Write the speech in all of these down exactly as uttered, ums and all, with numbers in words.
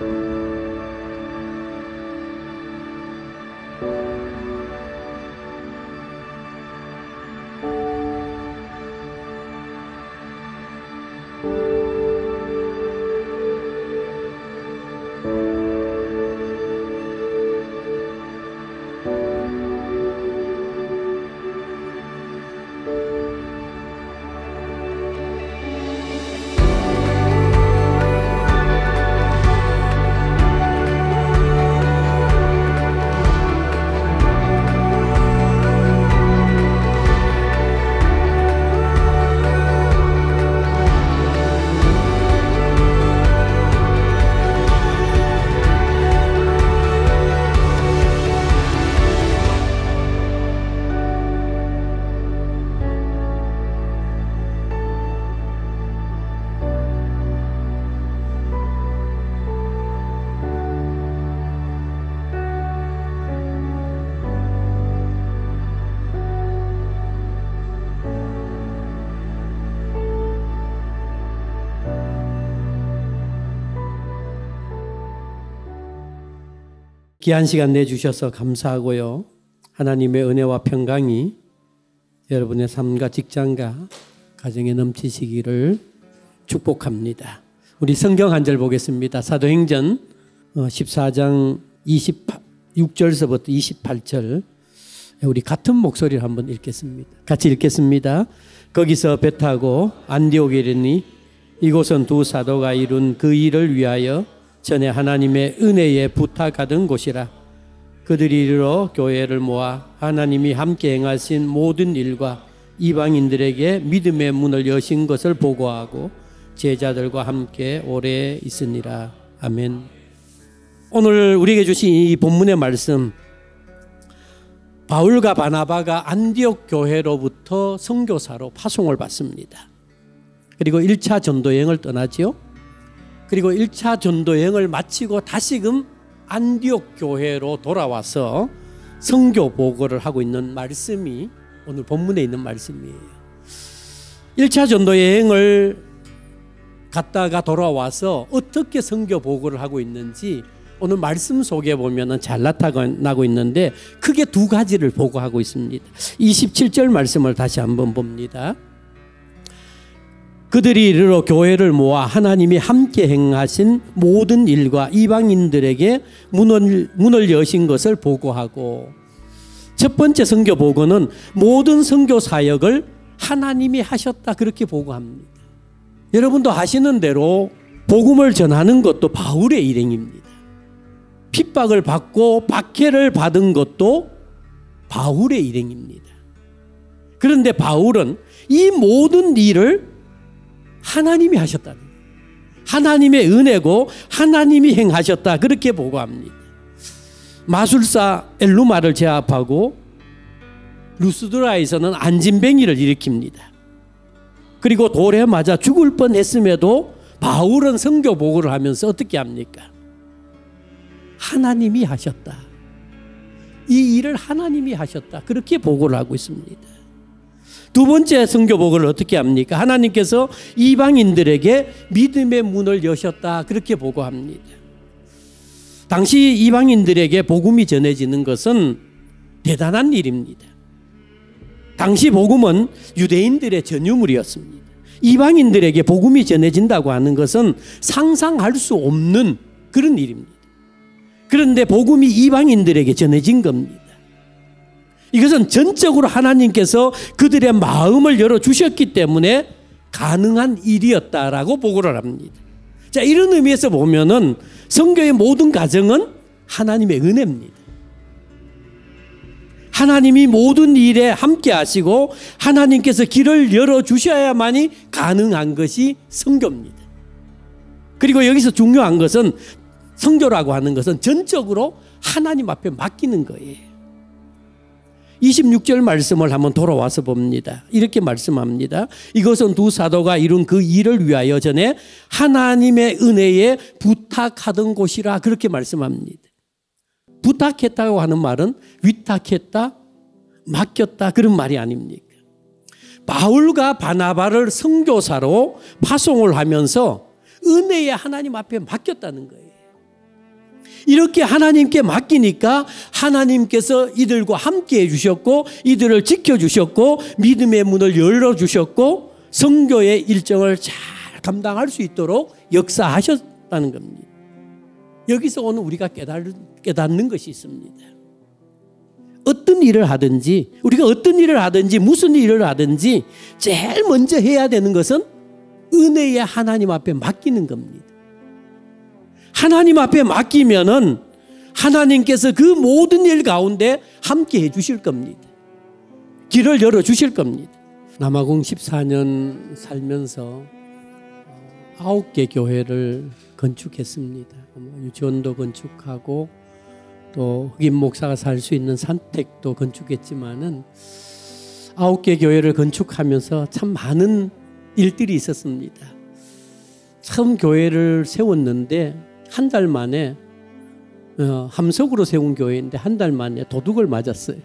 귀한 시간 내주셔서 감사하고요. 하나님의 은혜와 평강이 여러분의 삶과 직장과 가정에 넘치시기를 축복합니다. 우리 성경 한 절 보겠습니다. 사도행전 십사 장 이십육 절서부터 이십팔 절, 우리 같은 목소리를 한번 읽겠습니다. 같이 읽겠습니다. 거기서 배 타고 안디옥에 이르니 이곳은 두 사도가 이룬 그 일을 위하여 전에 하나님의 은혜에 부탁하던 곳이라. 그들이 이르러 교회를 모아 하나님이 함께 행하신 모든 일과 이방인들에게 믿음의 문을 여신 것을 보고하고 제자들과 함께 오래 있으니라. 아멘. 오늘 우리에게 주신 이 본문의 말씀, 바울과 바나바가 안디옥 교회로부터 선교사로 파송을 받습니다. 그리고 일 차 전도여행을 떠나지요. 그리고 일 차 전도여행을 마치고 다시금 안디옥 교회로 돌아와서 선교 보고를 하고 있는 말씀이 오늘 본문에 있는 말씀이에요. 일 차 전도여행을 갔다가 돌아와서 어떻게 선교 보고를 하고 있는지 오늘 말씀 속에 보면 잘 나타나고 있는데 크게 두 가지를 보고하고 있습니다. 이십칠 절 말씀을 다시 한번 봅니다. 그들이 이르러 교회를 모아 하나님이 함께 행하신 모든 일과 이방인들에게 문을, 문을 여신 것을 보고하고, 첫 번째 선교 보고는 모든 선교 사역을 하나님이 하셨다, 그렇게 보고합니다. 여러분도 아시는 대로 복음을 전하는 것도 바울의 일행입니다. 핍박을 받고 박해를 받은 것도 바울의 일행입니다. 그런데 바울은 이 모든 일을 하나님이 하셨다는 거예요. 하나님의 은혜고 하나님이 행하셨다, 그렇게 보고합니다. 마술사 엘루마를 제압하고 루스드라에서는 안진뱅이를 일으킵니다. 그리고 돌에 맞아 죽을 뻔했음에도 바울은 선교 보고를 하면서 어떻게 합니까? 하나님이 하셨다. 이 일을 하나님이 하셨다, 그렇게 보고를 하고 있습니다. 두 번째 선교 보고를 어떻게 합니까? 하나님께서 이방인들에게 믿음의 문을 여셨다, 그렇게 보고합니다. 당시 이방인들에게 복음이 전해지는 것은 대단한 일입니다. 당시 복음은 유대인들의 전유물이었습니다. 이방인들에게 복음이 전해진다고 하는 것은 상상할 수 없는 그런 일입니다. 그런데 복음이 이방인들에게 전해진 겁니다. 이것은 전적으로 하나님께서 그들의 마음을 열어주셨기 때문에 가능한 일이었다라고 보고를 합니다. 자, 이런 의미에서 보면은 선교의 모든 과정은 하나님의 은혜입니다. 하나님이 모든 일에 함께 하시고 하나님께서 길을 열어주셔야만이 가능한 것이 선교입니다. 그리고 여기서 중요한 것은, 선교라고 하는 것은 전적으로 하나님 앞에 맡기는 거예요. 이십육 절 말씀을 한번 돌아와서 봅니다. 이렇게 말씀합니다. 이것은 두 사도가 이룬 그 일을 위하여 전에 하나님의 은혜에 부탁하던 곳이라, 그렇게 말씀합니다. 부탁했다고 하는 말은 위탁했다, 맡겼다, 그런 말이 아닙니까? 바울과 바나바를 선교사로 파송을 하면서 은혜에 하나님 앞에 맡겼다는 거예요. 이렇게 하나님께 맡기니까 하나님께서 이들과 함께 해주셨고 이들을 지켜주셨고 믿음의 문을 열어주셨고 선교의 일정을 잘 감당할 수 있도록 역사하셨다는 겁니다. 여기서 오늘 우리가 깨닫는 것이 있습니다. 어떤 일을 하든지 우리가 어떤 일을 하든지 무슨 일을 하든지 제일 먼저 해야 되는 것은 은혜의 하나님 앞에 맡기는 겁니다. 하나님 앞에 맡기면은 하나님께서 그 모든 일 가운데 함께 해 주실 겁니다. 길을 열어 주실 겁니다. 남아공 십사 년 살면서 아홉 개 교회를 건축했습니다. 유치원도 건축하고 또 흑인 목사가 살 수 있는 산택도 건축했지만은 아홉 개 교회를 건축하면서 참 많은 일들이 있었습니다. 처음 교회를 세웠는데 한 달 만에 어, 함석으로 세운 교회인데 한 달 만에 도둑을 맞았어요.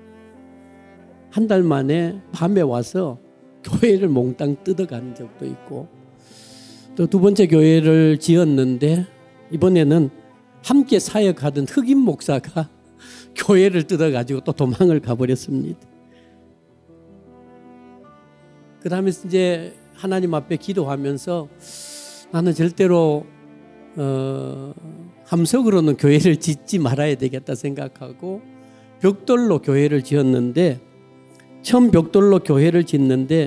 한 달 만에 밤에 와서 교회를 몽땅 뜯어간 적도 있고 또 두 번째 교회를 지었는데 이번에는 함께 사역하던 흑인 목사가 교회를 뜯어가지고 또 도망을 가버렸습니다. 그 다음에 이제 하나님 앞에 기도하면서 나는 절대로 어, 함석으로는 교회를 짓지 말아야 되겠다 생각하고 벽돌로 교회를 지었는데 처음 벽돌로 교회를 짓는데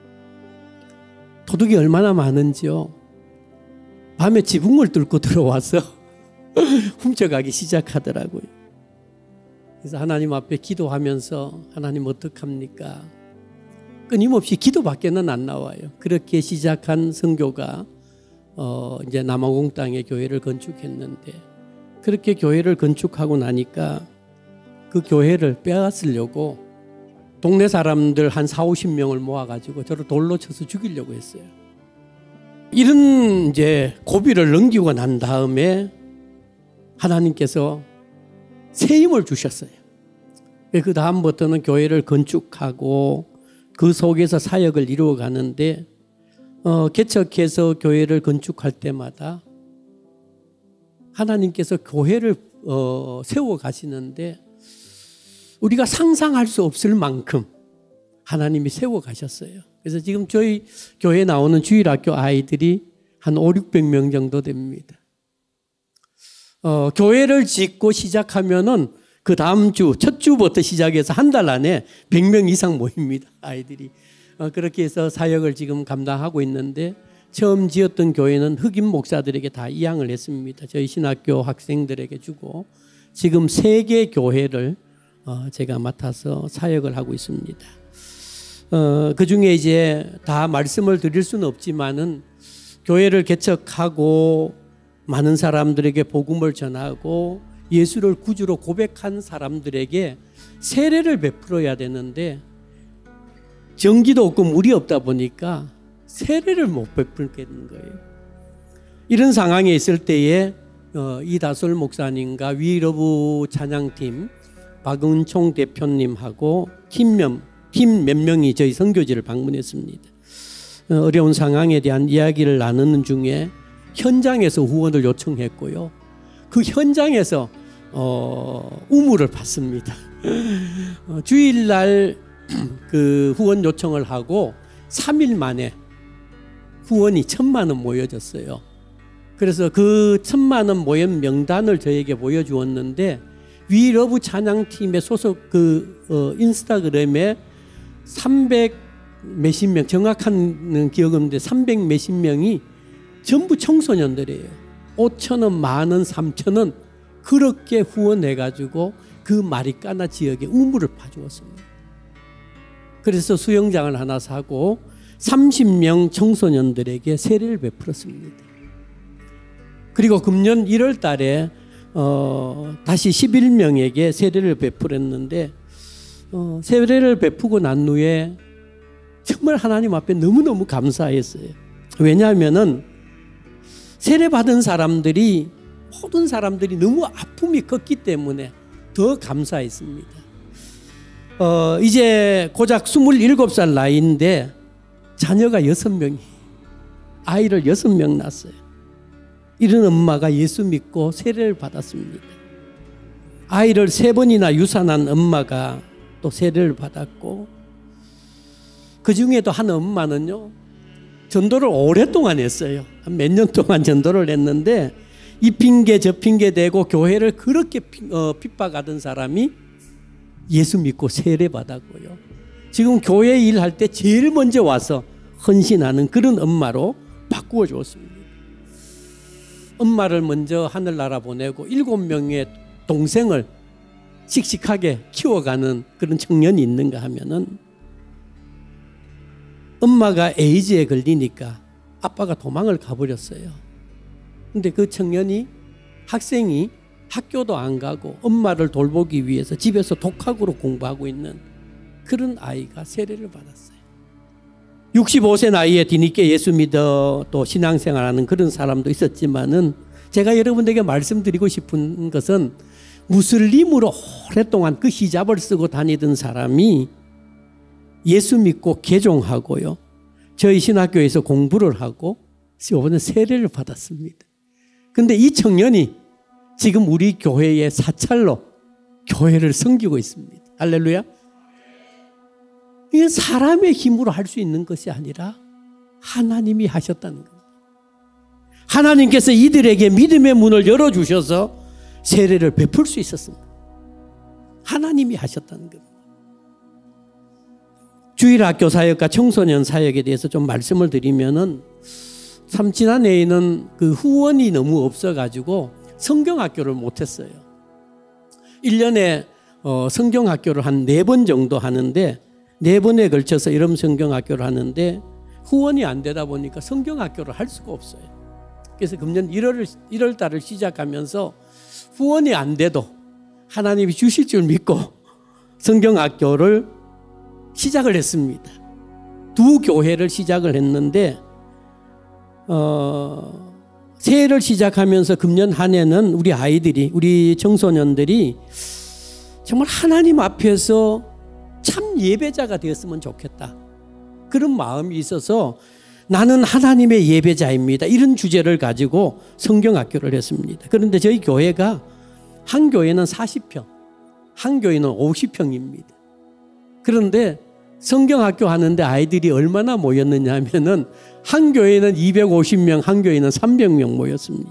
도둑이 얼마나 많은지요. 밤에 지붕을 뚫고 들어와서 훔쳐가기 시작하더라고요. 그래서 하나님 앞에 기도하면서 하나님 어떡합니까? 끊임없이 기도밖에는 안 나와요. 그렇게 시작한 선교가 어 이제 남아공 땅에 교회를 건축했는데 그렇게 교회를 건축하고 나니까 그 교회를 빼앗으려고 동네 사람들 한 사오십 명을 모아가지고 저를 돌로 쳐서 죽이려고 했어요. 이런 이제 고비를 넘기고 난 다음에 하나님께서 새 힘을 주셨어요. 그 다음부터는 교회를 건축하고 그 속에서 사역을 이루어 가는데 어, 개척해서 교회를 건축할 때마다 하나님께서 교회를 어, 세워 가시는데 우리가 상상할 수 없을 만큼 하나님이 세워 가셨어요. 그래서 지금 저희 교회에 나오는 주일학교 아이들이 한 오륙백 명 정도 됩니다. 어, 교회를 짓고 시작하면은 그 다음 주, 첫 주부터 시작해서 한 달 안에 백 명 이상 모입니다. 아이들이. 어, 그렇게 해서 사역을 지금 감당하고 있는데 처음 지었던 교회는 흑인 목사들에게 다 이양을 했습니다. 저희 신학교 학생들에게 주고 지금 세 개 교회를 어, 제가 맡아서 사역을 하고 있습니다. 어, 그 중에 이제 다 말씀을 드릴 수는 없지만은 교회를 개척하고 많은 사람들에게 복음을 전하고 예수를 구주로 고백한 사람들에게 세례를 베풀어야 되는데 전기도 없고 물이 없다 보니까 세례를 못 베풀겠는 거예요. 이런 상황에 있을 때에 어, 이다솔 목사님과 위러브 찬양팀 박은총 대표님하고 팀 몇 명이 저희 선교지를 방문했습니다. 어, 어려운 상황에 대한 이야기를 나누는 중에 현장에서 후원을 요청했고요. 그 현장에서 어, 우물을 받습니다. 어, 주일날 그 후원 요청을 하고 삼 일 만에 후원이 천만 원 모여졌어요. 그래서 그 천만 원 모인 명단을 저에게 보여주었는데 위러브 찬양팀의 소속 그 어, 인스타그램에 삼백 몇십 명, 정확한 기억은 없는데 삼백 몇십 명이 전부 청소년들이에요. 오천 원, 만 원, 삼천 원 그렇게 후원해가지고 그 마리까나 지역에 우물을 파주었습니다. 그래서 수영장을 하나 사고 삼십 명 청소년들에게 세례를 베풀었습니다. 그리고 금년 일월 달에 어, 다시 십일 명에게 세례를 베풀었는데 어, 세례를 베푸고 난 후에 정말 하나님 앞에 너무너무 감사했어요. 왜냐하면은 세례 받은 사람들이 모든 사람들이 너무 아픔이 컸기 때문에 더 감사했습니다. 어, 이제 고작 스물일곱 살 나이인데 자녀가 여섯 명이 아이를 여섯 명 낳았어요. 이런 엄마가 예수 믿고 세례를 받았습니다. 아이를 세 번이나 유산한 엄마가 또 세례를 받았고, 그 중에도 한 엄마는요 전도를 오랫동안 했어요. 한 몇 년 동안 전도를 했는데 이 핑계 저 핑계 대고 교회를 그렇게 핍박하던 사람이 예수 믿고 세례 받았고요. 지금 교회 일할 때 제일 먼저 와서 헌신하는 그런 엄마로 바꾸어 주었습니다. 엄마를 먼저 하늘나라 보내고 일곱 명의 동생을 씩씩하게 키워가는 그런 청년이 있는가 하면은, 엄마가 에이즈에 걸리니까 아빠가 도망을 가버렸어요. 근데 그 청년이, 학생이 학교도 안 가고 엄마를 돌보기 위해서 집에서 독학으로 공부하고 있는 그런 아이가 세례를 받았어요. 육십오 세 나이에 뒤늦게 예수 믿어 또 신앙생활하는 그런 사람도 있었지만은, 제가 여러분들에게 말씀드리고 싶은 것은, 무슬림으로 오랫동안 그 히잡을 쓰고 다니던 사람이 예수 믿고 개종하고요, 저희 신학교에서 공부를 하고 이번에 세례를 받았습니다. 그런데 이 청년이 지금 우리 교회의 사찰로 교회를 섬기고 있습니다. 할렐루야. 이건 사람의 힘으로 할 수 있는 것이 아니라 하나님이 하셨다는 겁니다. 하나님께서 이들에게 믿음의 문을 열어주셔서 세례를 베풀 수 있었습니다. 하나님이 하셨다는 겁니다. 주일학교 사역과 청소년 사역에 대해서 좀 말씀을 드리면은, 참 지난해에는 그 후원이 너무 없어가지고 성경학교를 못했어요. 일 년에 어 성경학교를 한 네 번 정도 하는데, 네 번에 걸쳐서 이런 성경학교를 하는데 후원이 안 되다 보니까 성경학교를 할 수가 없어요. 그래서 금년 일월, 일월 달을 시작하면서 후원이 안 돼도 하나님이 주실 줄 믿고 성경학교를 시작을 했습니다. 두 교회를 시작을 했는데, 어, 새해를 시작하면서 금년 한 해는 우리 아이들이, 우리 청소년들이 정말 하나님 앞에서 참 예배자가 되었으면 좋겠다, 그런 마음이 있어서 나는 하나님의 예배자입니다, 이런 주제를 가지고 성경학교를 했습니다. 그런데 저희 교회가 한 교회는 사십 평, 한 교회는 오십 평입니다. 그런데 성경학교 하는데 아이들이 얼마나 모였느냐 하면은, 한 교회는 이백오십 명, 한 교회는 삼백 명 모였습니다.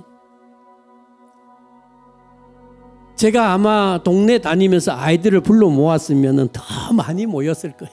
제가 아마 동네 다니면서 아이들을 불러 모았으면 더 많이 모였을 거예요.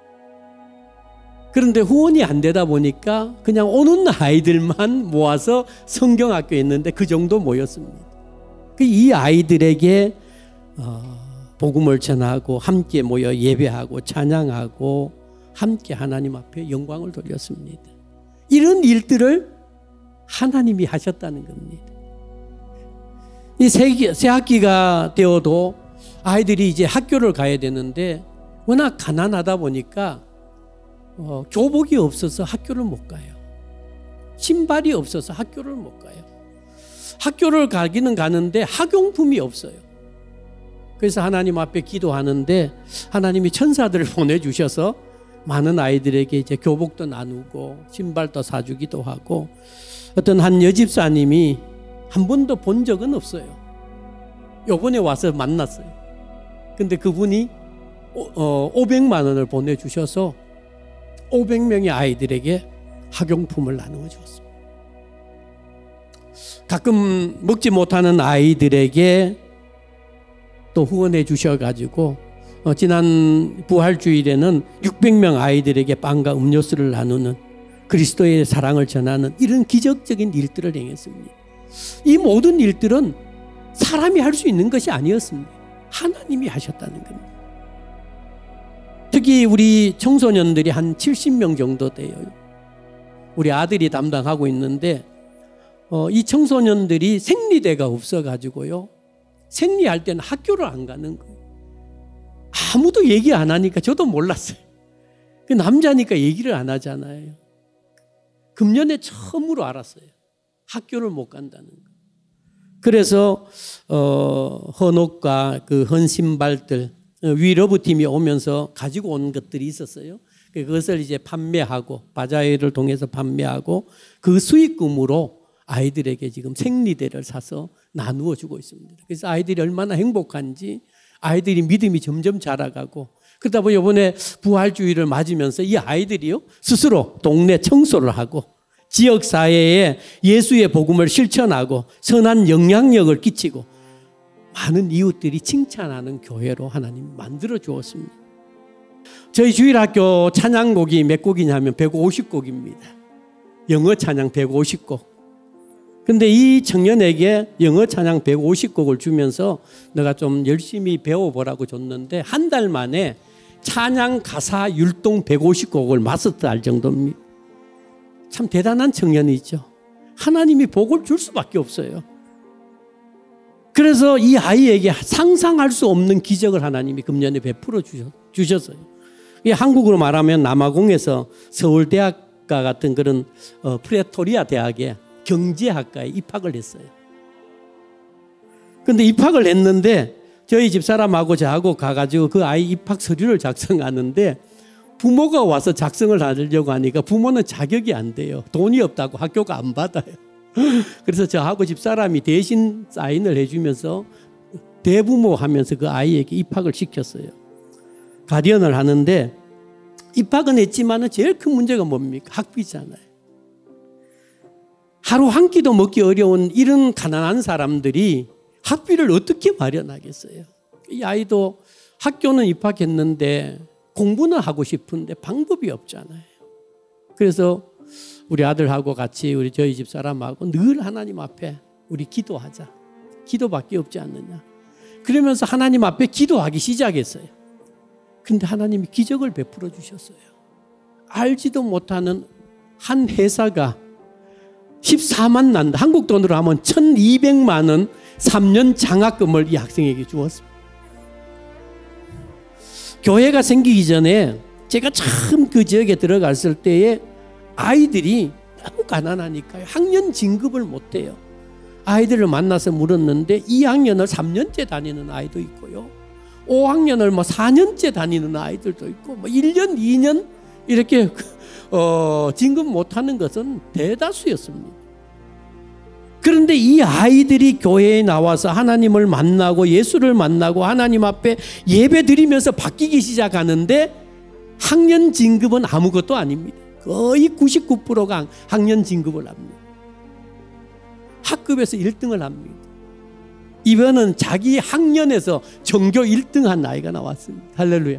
그런데 후원이 안 되다 보니까 그냥 오는 아이들만 모아서 성경학교에 있는데 그 정도 모였습니다. 이 아이들에게 어, 복음을 전하고 함께 모여 예배하고 찬양하고 함께 하나님 앞에 영광을 돌렸습니다. 이런 일들을 하나님이 하셨다는 겁니다. 이 새, 새 학기가 되어도 아이들이 이제 학교를 가야 되는데 워낙 가난하다 보니까 어, 교복이 없어서 학교를 못 가요. 신발이 없어서 학교를 못 가요. 학교를 가기는 가는데 학용품이 없어요. 그래서 하나님 앞에 기도하는데 하나님이 천사들을 보내주셔서 많은 아이들에게 이제 교복도 나누고 신발도 사주기도 하고, 어떤 한 여집사님이 한 번도 본 적은 없어요. 요번에 와서 만났어요. 근데 그분이 오백만 원을 보내주셔서 오백 명의 아이들에게 학용품을 나누어 주었습니다. 가끔 먹지 못하는 아이들에게 또 후원해 주셔가지고 어, 지난 부활주일에는 육백 명 아이들에게 빵과 음료수를 나누는, 그리스도의 사랑을 전하는 이런 기적적인 일들을 행했습니다. 이 모든 일들은 사람이 할 수 있는 것이 아니었습니다. 하나님이 하셨다는 겁니다. 특히 우리 청소년들이 한 칠십 명 정도 돼요. 우리 아들이 담당하고 있는데 어, 이 청소년들이 생리대가 없어가지고요, 생리할 때는 학교를 안 가는 거예요. 아무도 얘기 안 하니까 저도 몰랐어요. 그 남자니까 얘기를 안 하잖아요. 금년에 처음으로 알았어요. 학교를 못 간다는 거. 그래서 어, 헌옷과 그 헌신발들, 위러브 팀이 오면서 가지고 온 것들이 있었어요. 그것을 이제 판매하고 바자회를 통해서 판매하고 그 수익금으로 아이들에게 지금 생리대를 사서 나누어 주고 있습니다. 그래서 아이들이 얼마나 행복한지 아이들이 믿음이 점점 자라가고 그러다 보니 이번에 부활주의를 맞으면서 이 아이들이요 스스로 동네 청소를 하고 지역사회에 예수의 복음을 실천하고 선한 영향력을 끼치고 많은 이웃들이 칭찬하는 교회로 하나님 만들어 주었습니다. 저희 주일학교 찬양곡이 몇 곡이냐면 백오십 곡입니다. 영어 찬양 백오십 곡. 근데 이 청년에게 영어 찬양 백오십 곡을 주면서 내가 좀 열심히 배워보라고 줬는데 한 달 만에 찬양 가사 율동 백오십 곡을 마스터할 정도입니다. 참 대단한 청년이죠. 하나님이 복을 줄 수밖에 없어요. 그래서 이 아이에게 상상할 수 없는 기적을 하나님이 금년에 베풀어 주셨어요. 한국으로 말하면 남아공에서 서울대학과 같은 그런 어, 프레토리아 대학에 경제학과에 입학을 했어요. 그런데 입학을 했는데 저희 집사람하고 저하고 가가지고 그 아이 입학 서류를 작성하는데 부모가 와서 작성을 하려고 하니까 부모는 자격이 안 돼요. 돈이 없다고 학교가 안 받아요. 그래서 저하고 집사람이 대신 사인을 해주면서 대부모 하면서 그 아이에게 입학을 시켰어요. 가디언을 하는데 입학은 했지만 제일 큰 문제가 뭡니까? 학비잖아요. 하루 한 끼도 먹기 어려운 이런 가난한 사람들이 학비를 어떻게 마련하겠어요? 이 아이도 학교는 입학했는데 공부는 하고 싶은데 방법이 없잖아요. 그래서 우리 아들하고 같이 우리 저희 집 사람하고 늘 하나님 앞에 우리 기도하자. 기도밖에 없지 않느냐. 그러면서 하나님 앞에 기도하기 시작했어요. 근데 하나님이 기적을 베풀어 주셨어요. 알지도 못하는 한 회사가 십사만 난다. 한국 돈으로 하면 천이백만 원 삼 년 장학금을 이 학생에게 주었습니다. 교회가 생기기 전에 제가 처음 그 지역에 들어갔을 때에 아이들이 너무 가난하니까요. 학년 진급을 못해요. 아이들을 만나서 물었는데 이 학년을 삼 년째 다니는 아이도 있고요. 오 학년을 뭐 사 년째 다니는 아이들도 있고 뭐 일 년, 이 년 이렇게 어, 진급 못하는 것은 대다수였습니다. 그런데 이 아이들이 교회에 나와서 하나님을 만나고 예수를 만나고 하나님 앞에 예배 드리면서 바뀌기 시작하는데 학년 진급은 아무것도 아닙니다. 거의 구십구 퍼센트가 학년 진급을 합니다. 학급에서 일 등을 합니다. 이번은 자기 학년에서 전교 일 등 한 아이가 나왔습니다. 할렐루야.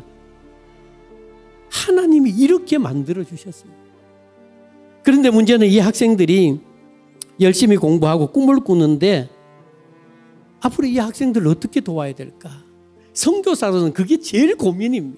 하나님이 이렇게 만들어 주셨습니다. 그런데 문제는 이 학생들이 열심히 공부하고 꿈을 꾸는데 앞으로 이 학생들을 어떻게 도와야 될까? 선교사로는 그게 제일 고민입니다.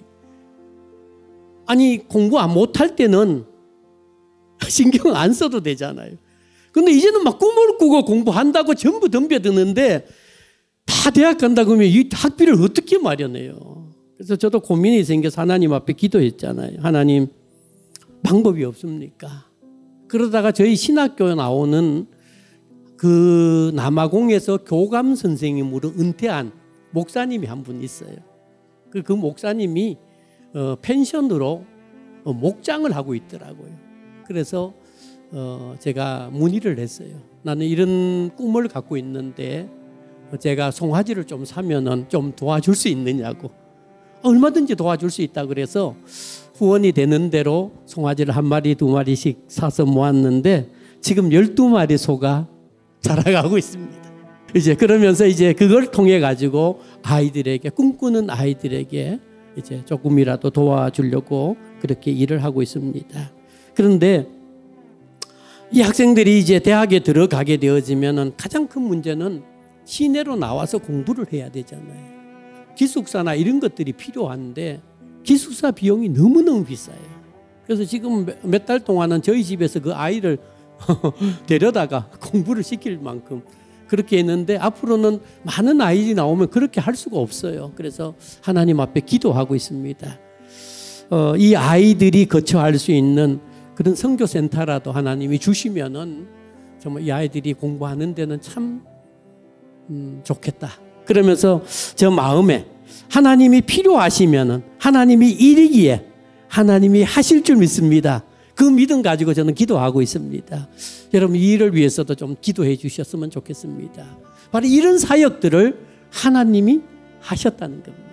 아니 공부 못할 때는 신경 안 써도 되잖아요. 근데 이제는 막 꿈을 꾸고 공부한다고 전부 덤벼드는데 다 대학 간다 그러면 이 학비를 어떻게 마련해요? 그래서 저도 고민이 생겨서 하나님 앞에 기도했잖아요. 하나님 방법이 없습니까? 그러다가 저희 신학교에 나오는 그 남아공에서 교감 선생님으로 은퇴한 목사님이 한 분 있어요. 그, 그 목사님이 어, 펜션으로 어, 목장을 하고 있더라고요. 그래서 어, 제가 문의를 했어요. 나는 이런 꿈을 갖고 있는데 제가 송아지를 좀 사면은 좀 도와줄 수 있느냐고. 얼마든지 도와줄 수 있다 그래서 후원이 되는 대로 송아지를 한 마리 두 마리씩 사서 모았는데 지금 열두 마리 소가 자라가고 있습니다. 이제 그러면서 이제 그걸 통해 가지고 아이들에게 꿈꾸는 아이들에게 이제 조금이라도 도와주려고 그렇게 일을 하고 있습니다. 그런데 이 학생들이 이제 대학에 들어가게 되어지면은 가장 큰 문제는 시내로 나와서 공부를 해야 되잖아요. 기숙사나 이런 것들이 필요한데 기숙사 비용이 너무너무 비싸요. 그래서 지금 몇 달 동안은 저희 집에서 그 아이를 데려다가 공부를 시킬 만큼 그렇게 했는데 앞으로는 많은 아이들이 나오면 그렇게 할 수가 없어요. 그래서 하나님 앞에 기도하고 있습니다. 어, 이 아이들이 거처할 수 있는 그런 선교센터라도 하나님이 주시면은 정말 이 아이들이 공부하는 데는 참 음, 좋겠다. 그러면서 저 마음에 하나님이 필요하시면은 하나님이 이르기에 하나님이 하실 줄 믿습니다. 그 믿음 가지고 저는 기도하고 있습니다. 여러분 이 일을 위해서도 좀 기도해 주셨으면 좋겠습니다. 바로 이런 사역들을 하나님이 하셨다는 겁니다.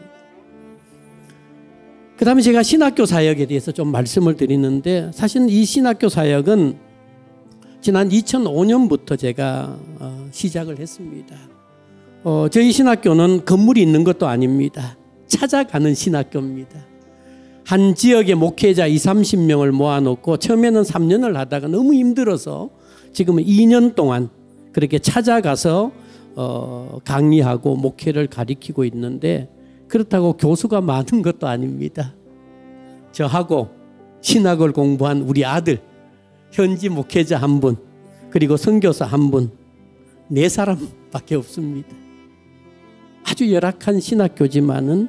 그 다음에 제가 신학교 사역에 대해서 좀 말씀을 드리는데, 사실 이 신학교 사역은 지난 이천오 년부터 제가 어, 시작을 했습니다. 어, 저희 신학교는 건물이 있는 것도 아닙니다. 찾아가는 신학교입니다. 한 지역의 목회자 이삼십 명을 모아놓고 처음에는 삼 년을 하다가 너무 힘들어서 지금은 이 년 동안 그렇게 찾아가서 어, 강의하고 목회를 가리키고 있는데, 그렇다고 교수가 많은 것도 아닙니다. 저하고 신학을 공부한 우리 아들, 현지 목회자 한 분, 그리고 선교사 한 분, 네 사람밖에 없습니다. 아주 열악한 신학교지만은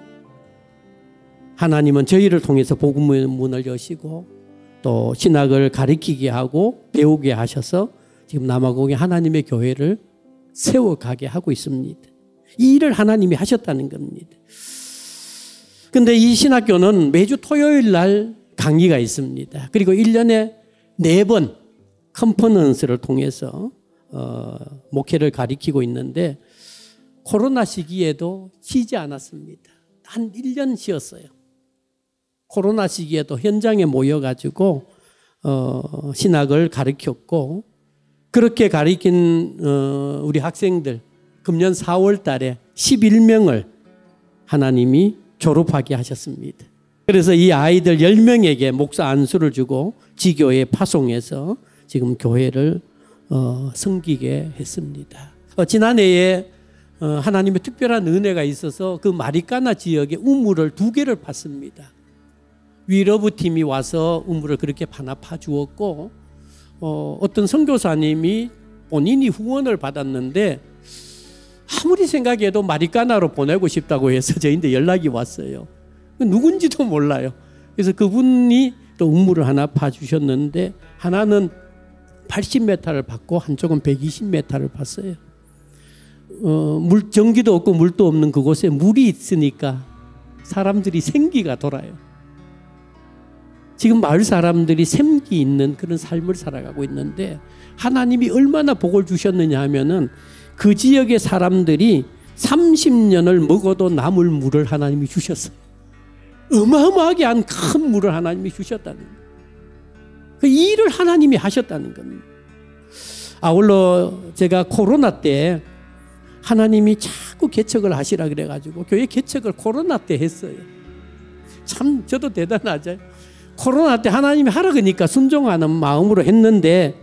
하나님은 저희를 통해서 복음의 문을 여시고 또 신학을 가리키게 하고 배우게 하셔서 지금 남아공에 하나님의 교회를 세워가게 하고 있습니다. 이 일을 하나님이 하셨다는 겁니다. 근데 이 신학교는 매주 토요일 날 강의가 있습니다. 그리고 일 년에 네 번 컨퍼런스를 통해서 어, 목회를 가리키고 있는데, 코로나 시기에도 쉬지 않았습니다. 한 일 년 쉬었어요. 코로나 시기에도 현장에 모여가지고 어, 신학을 가르쳤고, 그렇게 가르친 어, 우리 학생들 금년 사월 달에 십일 명을 하나님이 졸업하게 하셨습니다. 그래서 이 아이들 열 명에게 목사 안수를 주고 지교에 파송해서 지금 교회를 어, 섬기게 했습니다. 어, 지난해에 어, 하나님의 특별한 은혜가 있어서 그 마리까나 지역에 우물을 두 개를 팠습니다. 위러브 팀이 와서 우물을 그렇게 하나 파주었고, 어, 어떤 선교사님이 본인이 후원을 받았는데 아무리 생각해도 마리까나로 보내고 싶다고 해서 저희한테 연락이 왔어요. 누군지도 몰라요. 그래서 그분이 또 우물을 하나 파주셨는데, 하나는 팔십 미터를 받고 한쪽은 백이십 미터를 봤어요. 어, 물, 전기도 없고 물도 없는 그곳에 물이 있으니까 사람들이 생기가 돌아요. 지금 마을 사람들이 생기 있는 그런 삶을 살아가고 있는데, 하나님이 얼마나 복을 주셨느냐 하면은 그 지역의 사람들이 삼십 년을 먹어도 남을 물을 하나님이 주셨어요. 어마어마하게 한 큰 물을 하나님이 주셨다는 거예요. 그 일을 하나님이 하셨다는 겁니다. 아울러 제가 코로나 때 하나님이 자꾸 개척을 하시라 그래가지고 교회 개척을 코로나 때 했어요. 참 저도 대단하죠. 코로나 때 하나님이 하라 그러니까 순종하는 마음으로 했는데,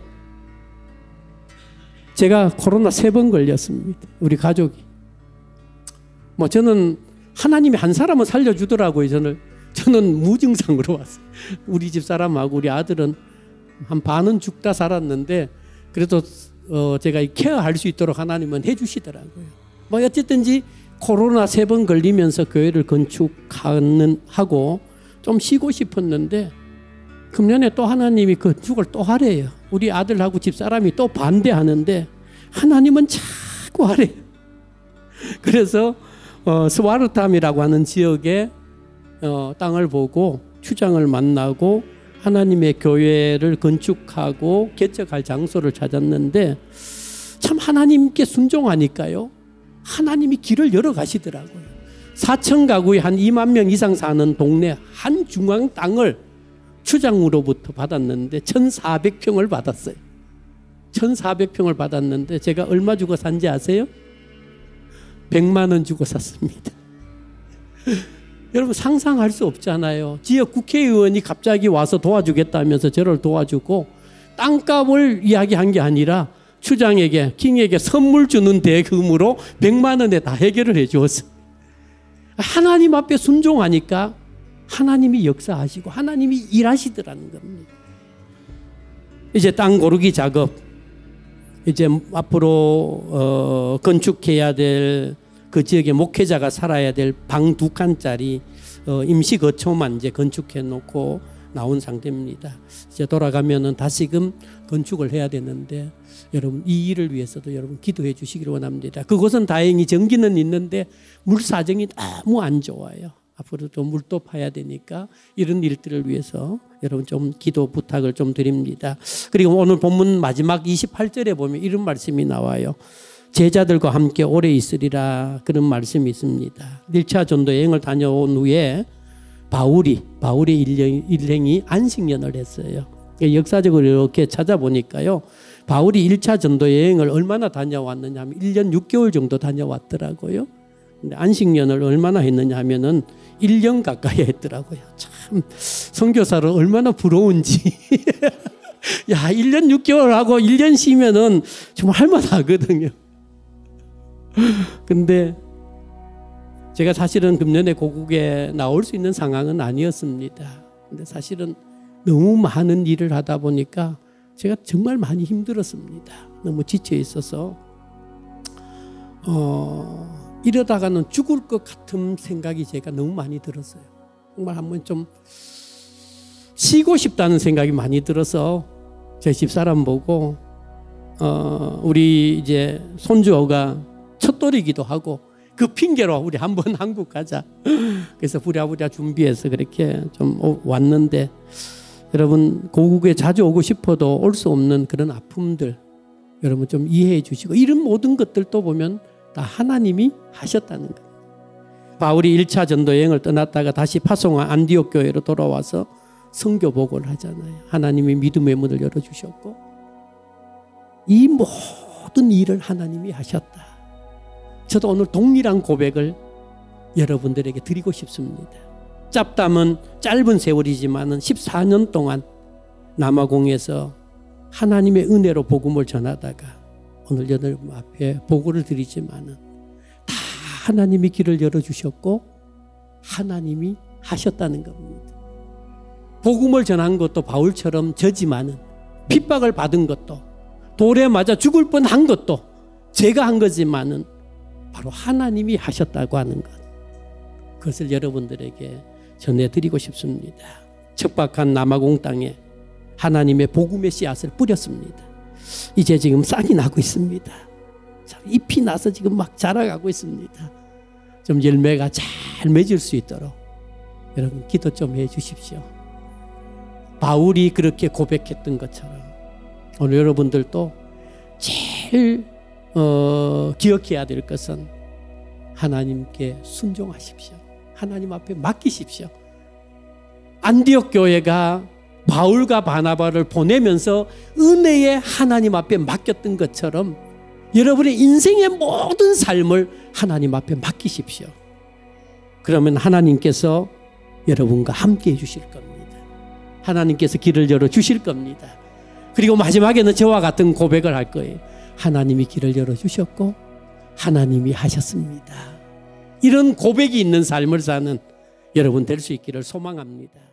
제가 코로나 세 번 걸렸습니다. 우리 가족이. 뭐 저는 하나님이 한 사람은 살려주더라고요. 저는 저는 무증상으로 왔어요. 우리 집 사람하고 우리 아들은 한 반은 죽다 살았는데, 그래도 어 제가 케어할 수 있도록 하나님은 해주시더라고요. 뭐 어쨌든지 코로나 세 번 걸리면서 교회를 건축하는 하고 좀 쉬고 싶었는데, 금년에 또 하나님이 건축을 또 하래요. 우리 아들하고 집사람이 또 반대하는데 하나님은 자꾸 하래요. 그래서 어, 스와르탐이라고 하는 지역에 어, 땅을 보고 추장을 만나고 하나님의 교회를 건축하고 개척할 장소를 찾았는데, 참 하나님께 순종하니까요, 하나님이 길을 열어 가시더라고요. 사천 가구에 한 이만 명 이상 사는 동네 한 중앙 땅을 추장으로부터 받았는데 천사백 평을 받았어요. 천사백 평을 받았는데 제가 얼마 주고 산지 아세요? 백만 원 주고 샀습니다. 여러분 상상할 수 없잖아요. 지역 국회의원이 갑자기 와서 도와주겠다면서 저를 도와주고, 땅값을 이야기한 게 아니라 추장에게, 킹에게 선물 주는 대금으로 백만 원에 다 해결을 해 주었어요. 하나님 앞에 순종하니까 하나님이 역사하시고 하나님이 일하시더라는 겁니다. 이제 땅 고르기 작업, 이제 앞으로 어, 건축해야 될 그 지역의 목회자가 살아야 될 방 두 칸짜리 어, 임시 거처만 이제 건축해 놓고 나온 상태입니다. 이제 돌아가면은 다시금 건축을 해야 되는데, 여러분 이 일을 위해서도 여러분 기도해 주시기를 원합니다. 그곳은 다행히 전기는 있는데 물 사정이 너무 안 좋아요. 앞으로 좀 물도 파야 되니까 이런 일들을 위해서 여러분 좀 기도 부탁을 좀 드립니다. 그리고 오늘 본문 마지막 이십팔 절에 보면 이런 말씀이 나와요. 제자들과 함께 오래 있으리라 그런 말씀이 있습니다. 일 차 전도 여행을 다녀온 후에 바울이 바울의 일행이 안식년을 했어요. 역사적으로 이렇게 찾아보니까요. 바울이 일 차 전도 여행을 얼마나 다녀왔느냐 하면 일 년 육 개월 정도 다녀왔더라고요. 근데 안식년을 얼마나 했느냐 하면은 일 년 가까이 했더라고요. 참 선교사를 얼마나 부러운지. 야, 일 년 육 개월 하고 일 년 쉬면은 정말 할만하거든요. 근데 제가 사실은 금년에 고국에 나올 수 있는 상황은 아니었습니다. 근데 사실은 너무 많은 일을 하다 보니까 제가 정말 많이 힘들었습니다. 너무 지쳐 있어서 어, 이러다가는 죽을 것 같은 생각이 제가 너무 많이 들었어요. 정말 한번 좀 쉬고 싶다는 생각이 많이 들어서 제 집사람 보고 어, 우리 이제 손주어가 첫돌이기도 하고 그 핑계로 우리 한번 한국 가자. 그래서 부랴부랴 준비해서 그렇게 좀 왔는데 여러분 고국에 자주 오고 싶어도 올 수 없는 그런 아픔들 여러분 좀 이해해 주시고 이런 모든 것들도 보면 다 하나님이 하셨다는 거예요. 바울이 일 차 전도 여행을 떠났다가 다시 파송한 안디옥 교회로 돌아와서 선교 보고를 하잖아요. 하나님이 믿음의 문을 열어주셨고 이 모든 일을 하나님이 하셨다. 저도 오늘 동일한 고백을 여러분들에게 드리고 싶습니다. 짭담은 짧은 세월이지만 십사 년 동안 남아공에서 하나님의 은혜로 복음을 전하다가 오늘 여러분 앞에 보고를 드리지만 다 하나님이 길을 열어주셨고 하나님이 하셨다는 겁니다. 복음을 전한 것도 바울처럼 저지만은 핍박을 받은 것도 돌에 맞아 죽을 뻔한 것도 제가 한 거지만은 바로 하나님이 하셨다고 하는 것. 그것을 여러분들에게 전해드리고 싶습니다. 척박한 남아공 땅에 하나님의 복음의 씨앗을 뿌렸습니다. 이제 지금 싹이 나고 있습니다. 잎이 나서 지금 막 자라가고 있습니다. 좀 열매가 잘 맺을 수 있도록 여러분 기도 좀 해 주십시오. 바울이 그렇게 고백했던 것처럼 오늘 여러분들도 제일 어, 기억해야 될 것은 하나님께 순종하십시오. 하나님 앞에 맡기십시오. 안디옥 교회가 바울과 바나바를 보내면서 은혜의 하나님 앞에 맡겼던 것처럼 여러분의 인생의 모든 삶을 하나님 앞에 맡기십시오. 그러면 하나님께서 여러분과 함께 해 주실 겁니다. 하나님께서 길을 열어 주실 겁니다. 그리고 마지막에는 저와 같은 고백을 할 거예요. 하나님이 길을 열어주셨고 하나님이 하셨습니다. 이런 고백이 있는 삶을 사는 여러분 될 수 있기를 소망합니다.